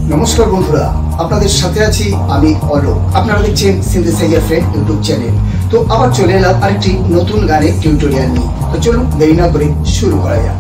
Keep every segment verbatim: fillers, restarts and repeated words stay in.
নমস্কার বন্ধুরা, আপনাদের সাথে আছি আমি অলোক। আপনারা দেখছেন সিনথেসাইজার ফ্রেন্ড ইউটিউব চ্যানেল। তো আবার চলে এলাম আরেকটি নতুন গানের টিউটোরিয়াল নিয়ে। তো চলুন দেরি না করে শুরু করা যাক।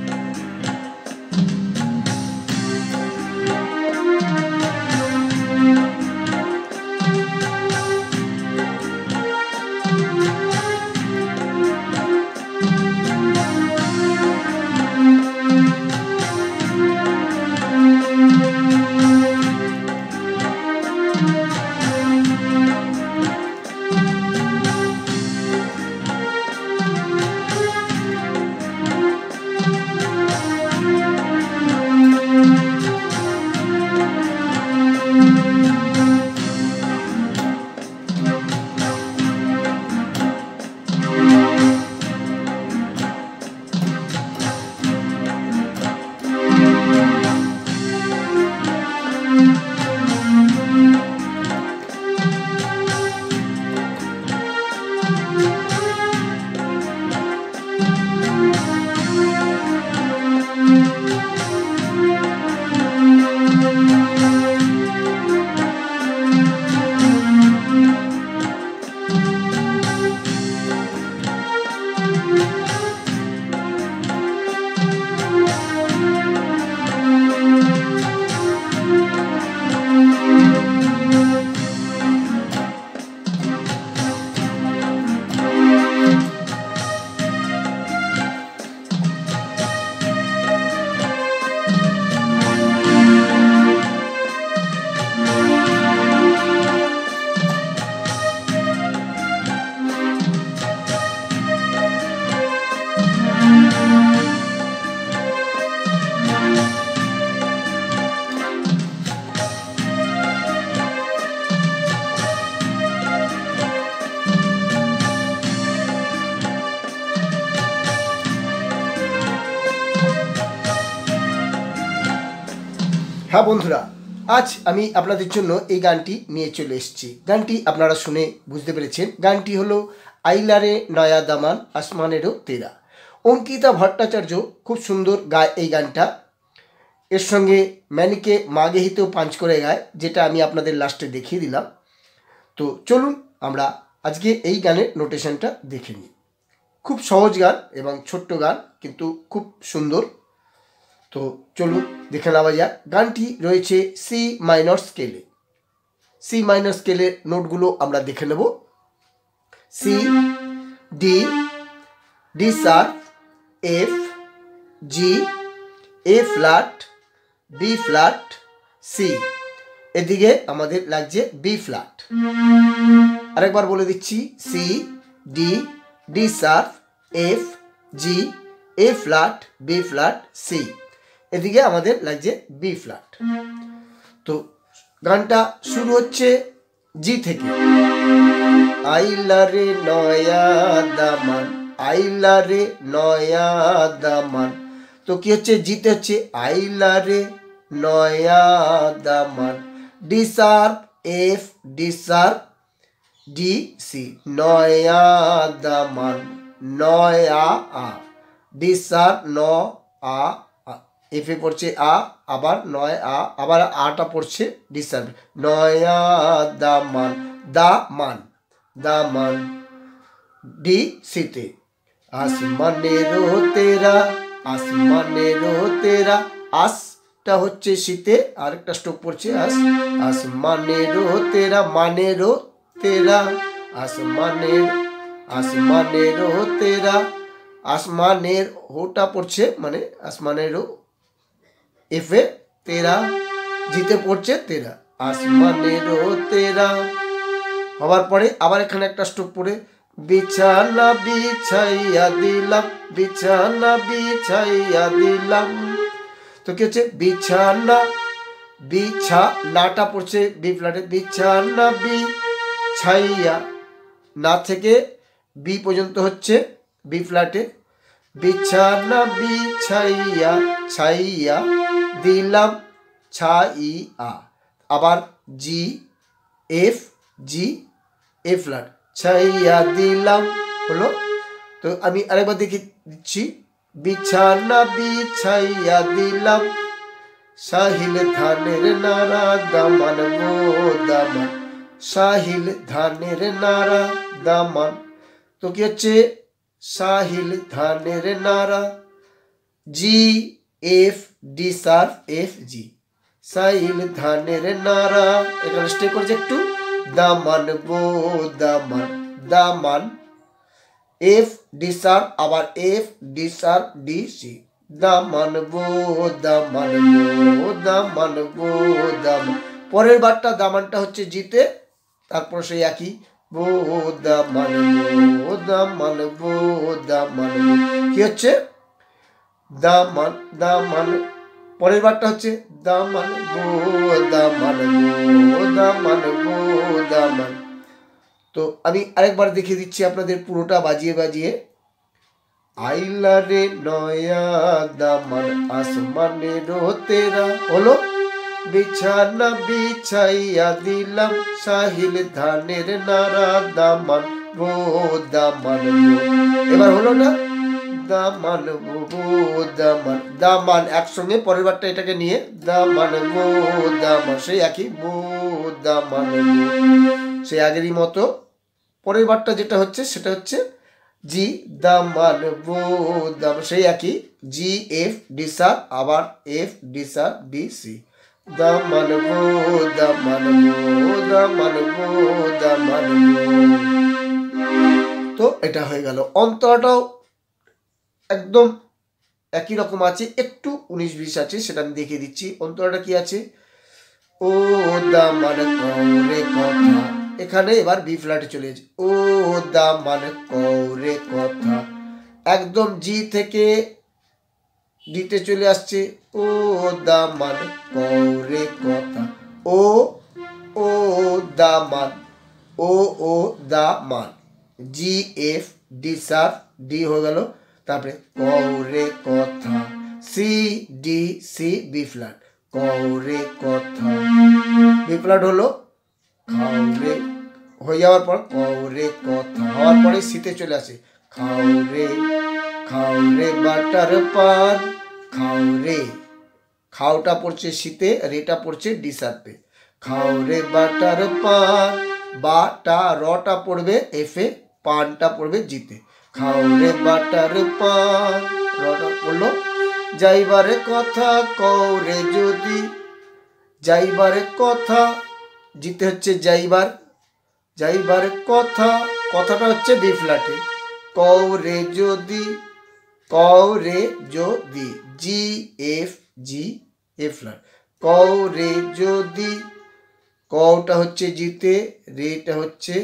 হ্যাঁ বন্ধুরা, আজ আমি আপনাদের জন্য এই গানটি নিয়ে চলে এসেছি। গানটি আপনারা শুনে বুঝতে পেরেছেন। গানটি হলো আইলারে নয়া দামান আসমানেরও তেরা। অঙ্কিতা ভট্টাচার্য খুব সুন্দর গায় এই গানটা। এর সঙ্গে ম্যানিকে মাগেহিতেও পাঞ্চ করে গায়, যেটা আমি আপনাদের লাস্টে দেখিয়ে দিলাম। তো চলুন আমরা আজকে এই গানের নোটেশনটা দেখে নিই। খুব সহজ গান এবং ছোট্ট গান, কিন্তু খুব সুন্দর। তো চলুন দেখে নেওয়া যাক। গানটি রয়েছে সি মাইনর স্কেলে। সি মাইনর স্কেলের নোটগুলো আমরা দেখে নেব। C, D, D sharp, F, G, A flat, B flat, C. এদিকে আমাদের লাগছে বি ফ্ল্যাট। আরেকবার বলে দিচ্ছি, C, D, D sharp, F, G, A flat, B flat, C. এদিকে আমাদের লাগছে বি ফ্ল্যাট। তো গানটা শুরু হচ্ছে জি থেকে। আইলারে নয়া দামান, আইলারে নয়া দামান। তো কি হচ্ছে, জিতে হচ্ছে আইলারে নয়া দামান। D sharp, F, D sharp, D, C. নয়া দামান, নয়া আ। ডি শার্প, ন আ, এফে পড়ছে আ, আবার নয় আ, আবার আটা পড়ছে ডি শার্প। নয়া দামান, দা মান, দামান। ডি সিতে। আসমানেরো তেরা, আসমানেরো তেরা। আসটা হচ্ছে শীতে, আরেকটা স্ট্রোক পড়ছে আস। আসমানেরো তেরা, মানেরো তেরা। আসমানের, আসমানেরো তেরা। আসমানের হোটা পড়ছে মানে আসমানেরও এফে, তেরা জিতে পড়ছে তেরা। আসমানেরও তেরা হওয়ার পরে আবার এখানে একটা স্ট্রোক পড়ে বিছানা বিছাইয়া দিলাম, বিছানা বিছাইয়া দিলাম। তো কি হচ্ছে, বিছানা, বিছা নাটা পড়ছে বি ফ্ল্যাটে। বিছানা বিছাইয়া, না থেকে বি পর্যন্ত হচ্ছে বি ফ্ল্যাটে। বিছানা বিছাইয়া, ছাইয়া দিলাম, ছাইয়া। আবার জি, এফ, জি, এ ফ্ল্যাট, ছাইয়া দিলাম হলো। তো আমি আরেকবার দেখে দিচ্ছি, বিছানা বিছাইয়া দিলাম, সাহিল ধানের নারা দামান গো দামান, সাহিল ধানের নারা দামান। তো কি হচ্ছে সাহিল ধানের নারা, G F D sharp F G, সাহিল ধানের নারা। এখানে স্টে করছে একটু, দামান গো দামান, দামান, এফ ডি শার্প আবার F D sharp D C, দামান গো দামান গো দামান গো দামান। পরের বারটা দামানটা হচ্ছে জিতে, তারপর সেই একই গো দামান গো দামান গো দামান, কি হচ্ছে দামান দামান। পরের বারটা হচ্ছে দামান গো দামান গো দামান গো দামান। তো আমি আরেকবার দেখিয়ে দিচ্ছি আপনাদের পুরোটা বাজিয়ে বাজিয়ে। আইলা রে নয়া দামান আসমানের তেরা, হলো বিছানা বিছাইয়া দিলাম, সাহিল ধানের নারা দামান গো দামান গো। এবার হলো না, দামান গো দামান, দামান একসঙ্গে পরের বারটা এটাকে নিয়ে দামান গো দামান, সেই একই গো দামান গো, সেই আগেরই মতো। পরের বারটা যেটা হচ্ছে সেটা হচ্ছে জি দামান গো দামান, সেই একই জি এফ ডি শার্প আবার F D sharp D C, দামান গো দামান গো দামান গো দামান গো। তো এটা হয়ে গেল। অন্তরাটাও একদম একই রকম আছে, একটু উনিশ বিশ আছে, সেটা আমি দেখিয়ে দিচ্ছি। অন্তরাটা কি আছে, ও দামান করে কথা, এখানে এবার বি ফ্ল্যাটে চলে যাচ্ছে, ও দামান করে কথা, একদম জি থেকে ডিতে চলে আসছে, ও দামান করে কথা, ও ও দামান, ও ও দামান, G F D sharp D হয়ে গেল, তারপরে করে কথা, C D C B flat, করে কথা, বি ফ্ল্যাট হলো খাওরে, হয়ে যাওয়ার পর করে কথা হওয়ার পরে সিতে চলে আসে, খাওরে খাওরে বাটার পান, খাওরে, খাওটা পড়ছে সিতে, রেটা পড়ছে ডি শার্পে, খাওরে বাটার পান, বাটা রটা পড়বে এফে, পানটা পড়বে জিতে, খাওরে বাটার পান, রটা পড়লো। যাইবারে কথা কওরে যদি, যাইবারে কথা, জিতে হচ্ছে যাইবার, যাইবার কথা, কথাটা হচ্ছে বি ফ্ল্যাটে, কওরে যদি, কওরে যদি, জি এফ জি এ ফ্ল্যাট, কওরে যদি, কওটা হচ্ছে জিতে, রেটা হচ্ছে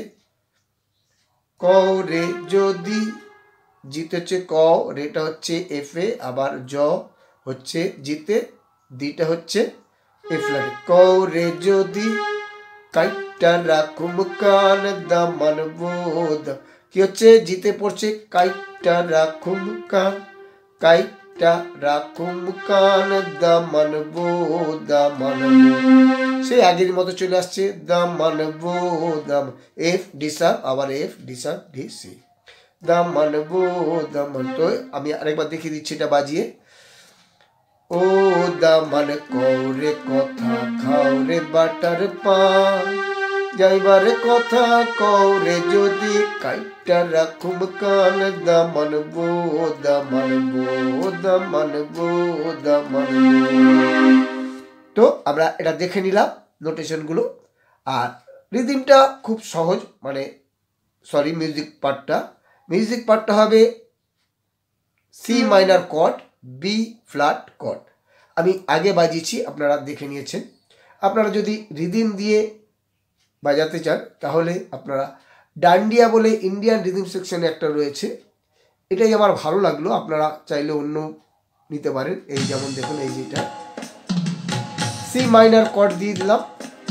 কওরে যদি, জিতে হচ্ছে ক, রেটা হচ্ছে এফ এ, আবার জ হচ্ছে জিতে, দিটা হচ্ছে এ ফ্ল্যাট, কওরে যদি, কাইটা রাখুম কান দামান বোধ, কি হচ্ছে জিতে পড়ছে কাইটা রাখুম কান, কাইটা রাখুম কান দামান বো দামান বো, সেই আগের মতো চলে আসছে দামান বো দাম, এফ ডি শার্প আবার F D sharp D C, দামান বো দামান। তো আমি আরেকবার দেখিয়ে দিচ্ছি এটা বাজিয়ে, ও দামান কওরে কথা খাওরে বাটার পান, যাইবারে কথা কওরে যদি, কাইটা রাখুম কান দামান বো দামান বো দামান বো দামান বো। তো আমরা এটা দেখে নিলাম নোটেশনগুলো। আর রিদিমটা খুব সহজ, মানে সরি মিউজিক পার্টটা, মিউজিক পার্টটা হবে C minor chord, B flat chord. আমি আগে বাজিয়েছি, আপনারা দেখে নিয়েছেন। আপনারা যদি রিদিম দিয়ে বাজাতে চান তাহলে আপনারা ডান্ডিয়া বলে ইন্ডিয়ান রিদিম সেকশনে একটা রয়েছে, এটাই আমার ভালো লাগলো, আপনারা চাইলে অন্য নিতে পারেন। এই যেমন দেখুন, এই যেটা সি মাইনার কর্ড দিয়ে দিলাম,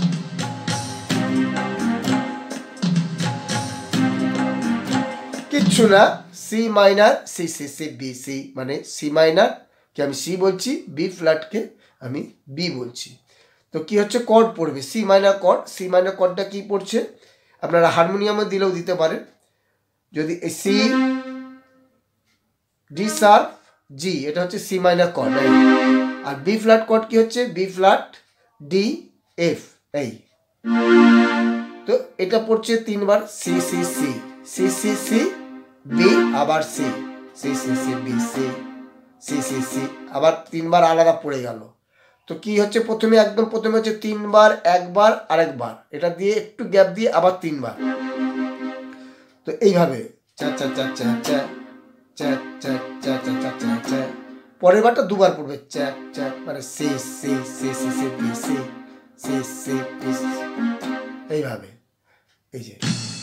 কিচ্ছু না, C minor C C C B C, মানে সি মাইনার কে আমি সি বলছি, বি ফ্ল্যাটকে আমি বি বলছি। তো কি হচ্ছে কর্ড পড়বে C minor chord, C minor কর্ডটা কি পড়ছে আপনারা হারমোনিয়ামে দিলেও দিতে পারেন। যদি এই সি ডি শার্প জি, এটা হচ্ছে সি মাইনার কর্ড, আর বি ফ্ল্যাট কর্ড কি হচ্ছে বি ফ্ল্যাট ডি এফ, এই তো এটা পড়ছে তিনবার C C C C C C B আবার C C C C B C C C C আবার তিনবার আলাদা পড়ে গেল। তো কি হচ্ছে প্রথমে একদম প্রথমে হচ্ছে তিনবার একবার আরেকবার, এটা দিয়ে একটু গ্যাপ দিয়ে আবার তিনবার। তো এইভাবে চা চা চা চা চা চা চা চা চা চা চা চা, পরের বারটা দুবার পড়বে চা চা, মানে C C C C C B C C C B C, এইভাবে। এই যে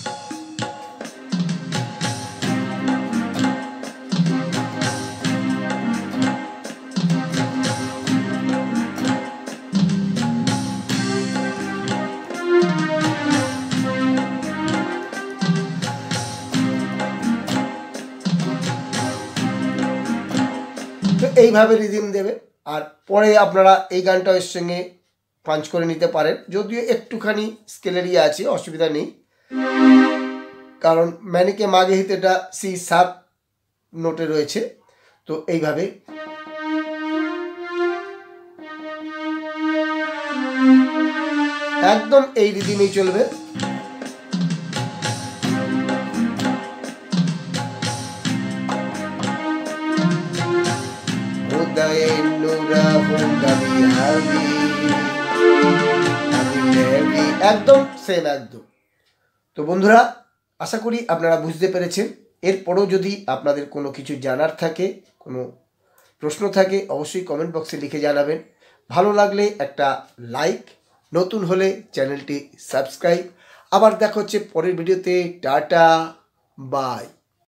তো এইভাবে রিদিম দেবে। আর পরে আপনারা এই গানটা এর সঙ্গে পাঞ্চ করে নিতে পারেন, যদিও একটুখানি স্কেলের ইয়ে আছে, অসুবিধা নেই, কারণ ম্যানিকে মাগে হিতেটা সি সাত নোটে রয়েছে। তো এইভাবে একদম এই রিদিমেই চলবে। একদম সেম একদম। তো বন্ধুরা, আশা করি আপনারা বুঝতে পেরেছেন। এরপরেও যদি আপনাদের কোনো কিছু জানার থাকে, কোনো প্রশ্ন থাকে, অবশ্যই কমেন্ট বক্সে লিখে জানাবেন। ভালো লাগলে একটা লাইক, নতুন হলে চ্যানেলটি সাবস্ক্রাইব। আবার দেখা হচ্ছে পরের ভিডিওতে। Tata, by.